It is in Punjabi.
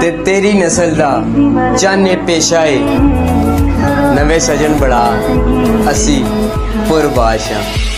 ते तेरी नस्ल दा चाने पेशा है नवे सजन बड़ा असी पुरबाश हाँ।